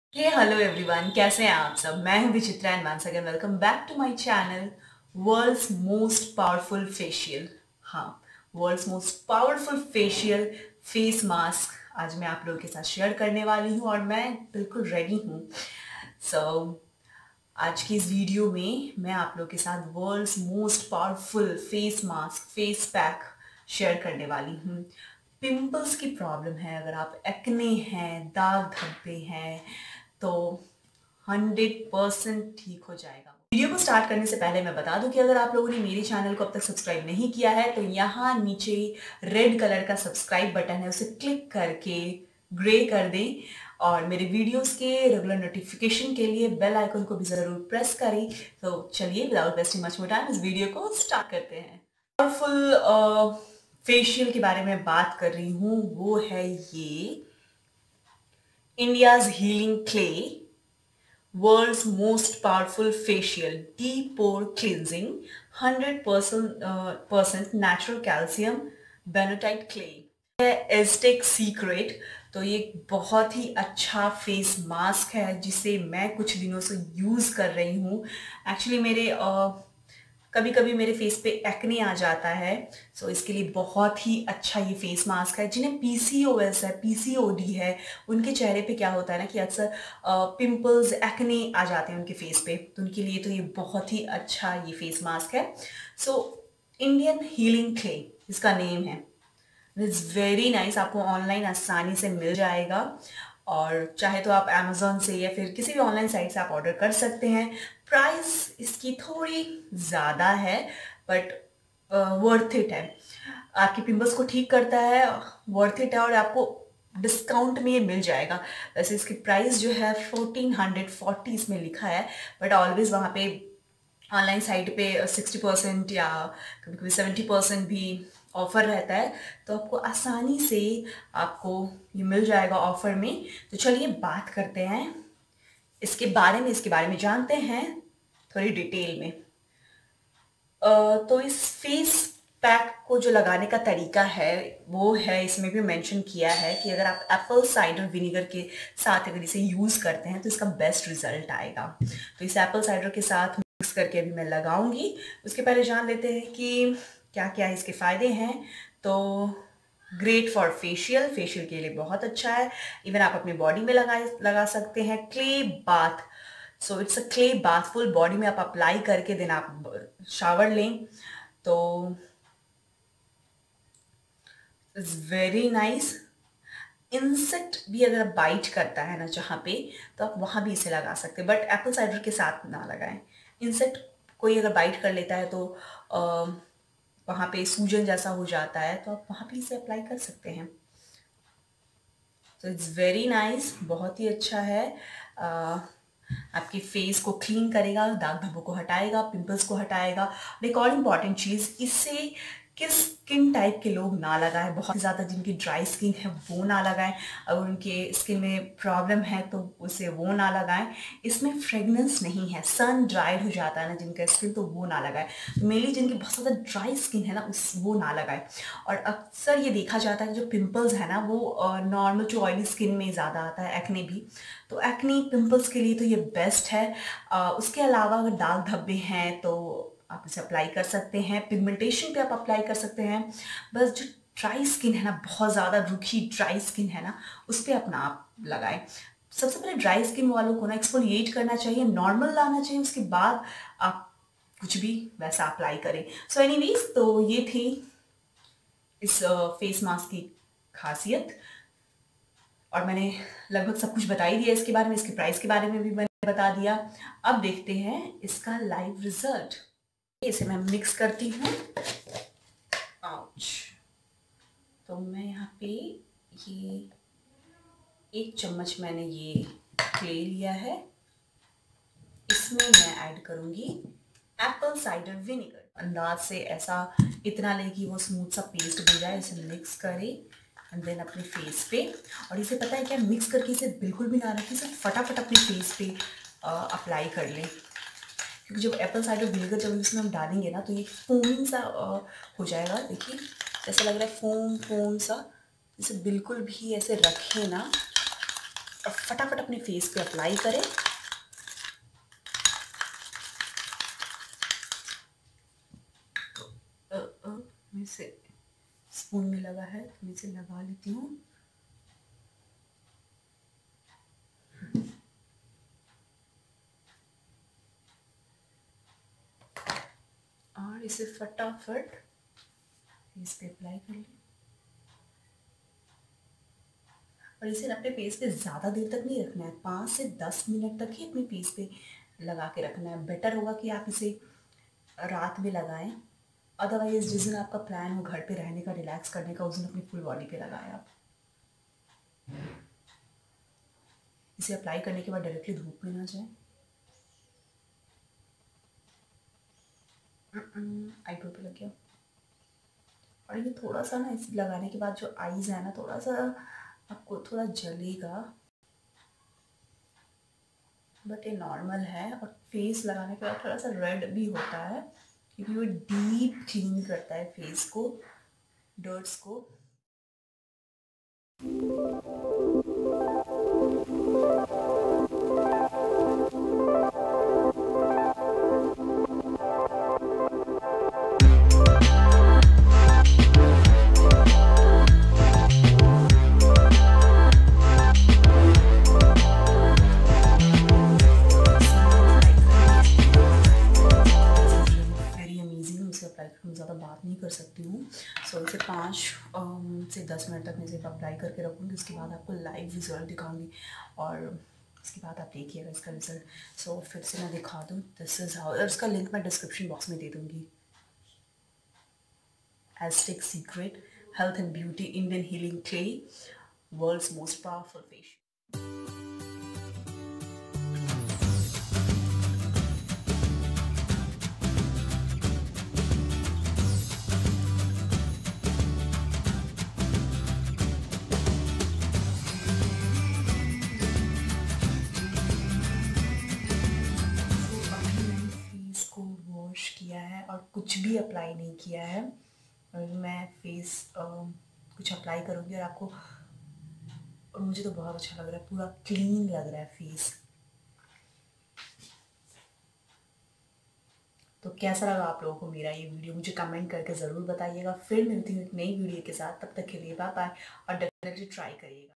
Hello everyone, कैसे हैं आप सब। मैं हूं Vichitra and once again welcome back to my channel world's most powerful facial. हाँ, world's most powerful facial face mask आज मैं आप लोगों के साथ शेयर करने वाली हूं और मैं बिल्कुल रेडी हूं। सो आज की इस वीडियो में मैं आप लोगों के साथ world's most powerful face mask face pack share करने वाली हूँ। पिंपल्स की प्रॉब्लम है, अगर आप एक्ने हैं, दाग धब्बे हैं, तो 100% ठीक हो जाएगा। वीडियो को स्टार्ट करने से पहले मैं बता दूं कि अगर आप लोगों ने मेरे चैनल को अब तक सब्सक्राइब नहीं किया है तो यहाँ नीचे रेड कलर का सब्सक्राइब बटन है, उसे क्लिक करके ग्रे कर दें और मेरे वीडियोस के रेगुलर नोटिफिकेशन के लिए बेल आइकन को भी ज़रूर प्रेस करें। तो चलिए without wasting much more time इस वीडियो को स्टार्ट करते हैं। पावरफुल फेशियल के बारे में बात कर रही हूँ, वो है ये India's healing clay world's most powerful facial deep pore cleansing 100% natural calcium bentonite clay है। एजटेक सीक्रेट, तो ये बहुत ही अच्छा फेस मास्क है जिसे मैं कुछ दिनों से यूज़ कर रही हूँ। एक्चुअली मेरे कभी कभी मेरे फेस पे एक्ने आ जाता है, सो इसके लिए बहुत ही अच्छा ये फेस मास्क है। जिन्हें पीसीओएस है, पीसीओडी है, उनके चेहरे पे क्या होता है ना कि अक्सर पिंपल्स एक्ने आ जाते हैं उनके फेस पे, तो उनके लिए तो ये बहुत ही अच्छा ये फेस मास्क है। सो इंडियन हीलिंग क्ले इसका नेम है। इट्स वेरी नाइस, आपको ऑनलाइन आसानी से मिल जाएगा और चाहे तो आप अमेजोन से या फिर किसी भी ऑनलाइन साइट से आप ऑर्डर कर सकते हैं। प्राइस इसकी थोड़ी ज़्यादा है बट वर्थ इट है। आपकी पिंपल्स को ठीक करता है, वर्थ इट है और आपको डिस्काउंट में ये मिल जाएगा। वैसे इसकी प्राइस जो है 1440 इसमें लिखा है, बट ऑलवेज वहाँ पे ऑनलाइन साइट पे 60% या कभी कभी 70% भी ऑफर रहता है, तो आपको आसानी से आपको ये मिल जाएगा ऑफर में। तो चलिए बात करते हैं इसके बारे में जानते हैं थोड़ी डिटेल में। तो इस फेस पैक को जो लगाने का तरीका है वो है, इसमें भी मेंशन किया है कि अगर आप एप्पल साइडर विनेगर के साथ अगर इसे यूज़ करते हैं तो इसका बेस्ट रिजल्ट आएगा। तो इस एप्पल साइडर के साथ मिक्स करके अभी मैं लगाऊंगी। उसके पहले जान लेते हैं कि क्या क्या इसके फ़ायदे हैं। तो ग्रेट फॉर फेशियल के लिए बहुत अच्छा है। इवन आप अपनी बॉडी में लगा सकते हैं। Clay bath, so it's a clay bath, full body में आप अप्लाई करके देन आप शावर लें तो इट्स वेरी नाइस। इंसेक्ट भी अगर बाइट करता है ना जहाँ पे, तो आप वहाँ भी इसे लगा सकते हैं, बट एप्पल साइडर के साथ ना लगाएं। इंसेक्ट कोई अगर बाइट कर लेता है तो वहाँ पे सूजन जैसा हो जाता है, तो आप वहाँ पे इसे अप्लाई कर सकते हैं। तो इट्स वेरी नाइस, बहुत ही अच्छा है। आपके फेस को क्लीन करेगा, दाग धब्बों को हटाएगा, पिंपल्स को हटाएगा। और एक और इम्पॉर्टेंट चीज़, इससे किस स्किन टाइप के लोग ना लगाएं, बहुत ज़्यादा जिनकी ड्राई स्किन है वो ना लगाएं, अगर उनके स्किन में प्रॉब्लम है तो उसे वो ना लगाएं। इसमें फ्रेगनेंस नहीं है, सन ड्राइड हो जाता है ना जिनका स्किन, तो वो ना लगाएं। तो मेनली जिनकी बहुत ज़्यादा ड्राई स्किन है ना वो ना लगाएं। और अक्सर ये देखा जाता है कि जो पिंपल्स है ना वो नॉर्मल जो ऑयली स्किन में ज़्यादा आता है, एक्ने भी, तो एक्ने पिंपल्स के लिए तो ये बेस्ट है। उसके अलावा अगर दाग धब्बे हैं तो आप इसे अप्लाई कर सकते हैं। पिगमेंटेशन पे आप अप्लाई कर सकते हैं। बस जो ड्राई स्किन है ना, बहुत ज़्यादा रूखी ड्राई स्किन है ना, उस पर अपना आप लगाएं। सबसे पहले ड्राई स्किन वालों को ना एक्सफोलिएट करना चाहिए, नॉर्मल लाना चाहिए, उसके बाद आप कुछ भी वैसा अप्लाई करें। सो एनीवेज, तो ये थी इस फेस मास्क की खासियत और मैंने लगभग सब कुछ बता ही दिया इसके बारे में। इसके प्राइस के बारे में भी मैंने बता दिया। अब देखते हैं इसका लाइव रिजल्ट। इसे मैं मिक्स करती हूँ। आउच। तो मैं यहाँ पे ये 1 चम्मच मैंने ये ले लिया है। इसमें मैं ऐड करूँगी एप्पल साइडर विनेगर। अंदाज से ऐसा इतना ले कि वो स्मूथ सा पेस्ट बन जाए। इसे मिक्स करें एंड देन अपने फेस पे, और इसे पता है क्या, मिक्स करके इसे बिल्कुल भी ना रखें, इसे फटाफट अपने फेस पे अप्लाई कर लें। क्योंकि जब एप्पल साइडर विनेगर जब इसमें हम डालेंगे ना तो ये फोमिंग सा हो जाएगा। देखिए जैसा लग रहा है फोम सा। इसे बिल्कुल भी ऐसे रखें ना, और फटाफट अपने फेस पे अप्लाई करें। मैं से स्पून में लगा है तो मैं इसे लगा लेती हूँ। और इसे फटाफट फेस पे अप्लाई कर लें। और इसे अपने फेस पे ज़्यादा देर तक नहीं रखना है, 5 से 10 मिनट तक ही अपने फेस पे लगा के रखना है। बेटर होगा कि आप इसे रात में लगाएं, अदरवाइज जिस दिन आपका प्लान हो घर पे रहने का, रिलैक्स करने का, उस दिन अपनी फुल बॉडी पे लगाएं आप। इसे अप्लाई करने के बाद डायरेक्टली धूप में ना जाए। आईब्रो पे लग गया। और ये थोड़ा सा ना, इसे लगाने के बाद जो आईज है ना, थोड़ा सा आपको थोड़ा जलेगा, बट ये नॉर्मल है। और फेस लगाने के बाद थोड़ा सा रेड भी होता है क्योंकि वो डीप क्लीन करता है फेस को, डर्ट्स को। मैं ज़्यादा बात नहीं कर सकती हूँ, सो इसे 5 से 10 मिनट तक मैं इसे अप्लाई करके रखूँगी। उसके बाद आपको लाइव रिजल्ट दिखाऊंगी और उसके बाद आप देखिएगा इसका रिजल्ट। सो फिर से मैं दिखा दूँ, दिस इज़ हाउ। इसका लिंक मैं डिस्क्रिप्शन बॉक्स में दे दूँगी। Aztec Secret Health and Beauty Indian Healing Clay, world's most powerful facial. Wash किया है और कुछ भी अप्लाई नहीं किया है। मैं फेस कुछ अप्लाई करूँगी और आपको, और मुझे तो बहुत अच्छा लग रहा है, पूरा क्लीन लग रहा है फेस। तो कैसा लगा आप लोगों को मेरा ये वीडियो, मुझे कमेंट करके ज़रूर बताइएगा। फिर मिलती हूँ एक नई वीडियो के साथ, तब तक के लिए बाय बाय। और डेफिनेटली ट्राई करिएगा।